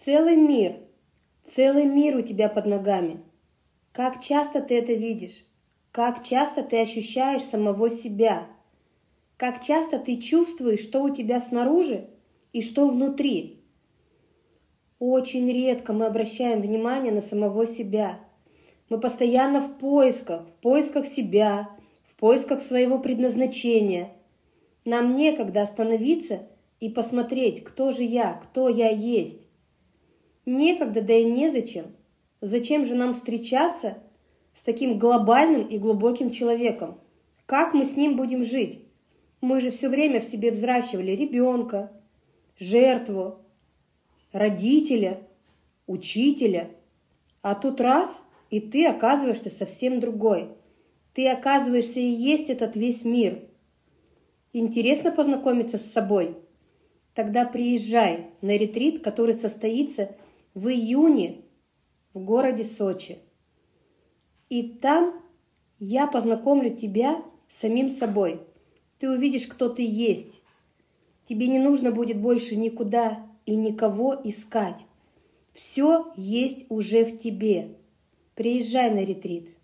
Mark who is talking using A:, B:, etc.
A: целый мир у тебя под ногами. Как часто ты это видишь? Как часто ты ощущаешь самого себя? Как часто ты чувствуешь, что у тебя снаружи и что внутри? Очень редко мы обращаем внимание на самого себя. Мы постоянно в поисках себя, в поисках своего предназначения. Нам некогда остановиться и посмотреть, кто же я, кто я есть. Некогда, да и незачем. Зачем же нам встречаться с таким глобальным и глубоким человеком? Как мы с ним будем жить? Мы же все время в себе взращивали ребенка, жертву, родителя, учителя. А тут раз, и ты оказываешься совсем другой. Ты оказываешься и есть этот весь мир. Интересно познакомиться с собой? Тогда приезжай на ретрит, который состоится в июне в городе Сочи. И там я познакомлю тебя с самим собой. Ты увидишь, кто ты есть. Тебе не нужно будет больше никуда и никого искать. Все есть уже в тебе. Приезжай на ретрит.